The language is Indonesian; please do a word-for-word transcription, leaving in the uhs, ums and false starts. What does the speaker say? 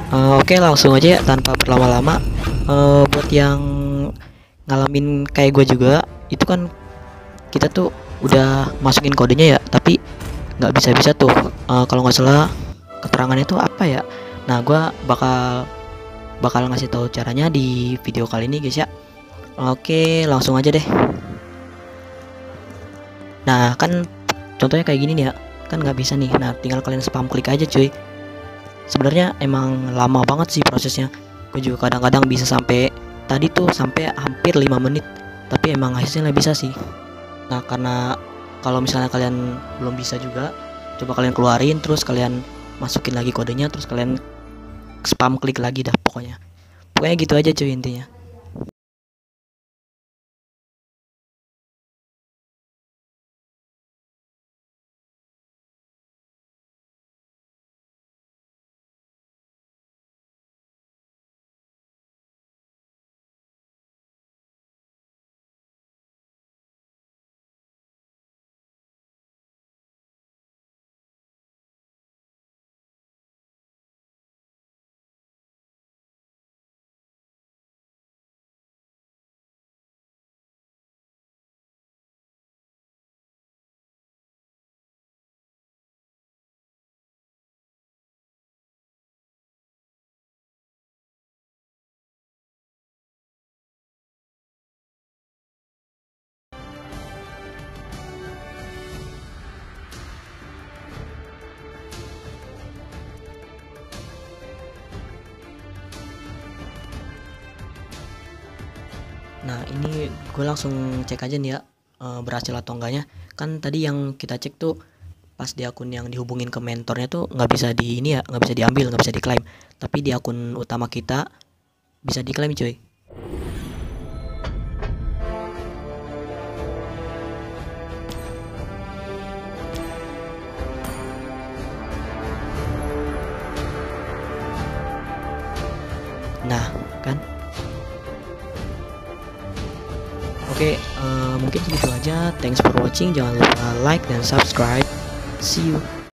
Eh, oke, langsung aja ya tanpa berlama-lama. Eh, buat yang ngalamin kayak gue juga, itu kan kita tuh udah masukin kodenya ya, tapi nggak bisa-bisa tuh. Eh, kalau nggak salah keterangannya tuh apa ya? Nah, gue bakal bakal ngasih tahu caranya di video kali ini guys ya. Oke, langsung aja deh. Nah, kan contohnya kayak gini nih ya, kan nggak bisa nih. Nah, tinggal kalian spam klik aja cuy. Sebenarnya emang lama banget sih prosesnya. Gue juga kadang-kadang bisa sampai tadi tuh sampai hampir lima menit, tapi emang hasilnya bisa sih. Nah, karena kalau misalnya kalian belum bisa juga, coba kalian keluarin terus kalian masukin lagi kodenya, terus kalian spam klik lagi dah pokoknya. Pokoknya gitu aja cuy intinya. Nah, ini gue langsung cek aja nih ya, eh, berhasil atau enggaknya. Kan tadi yang kita cek tuh pas di akun yang dihubungin ke mentornya tuh nggak bisa di ini ya, nggak bisa diambil, nggak bisa diklaim. Tapi di akun utama kita bisa diklaim cuy. Nah, kan. Oke, eh, mungkin segitu aja. Thanks for watching. Jangan lupa like dan subscribe. See you.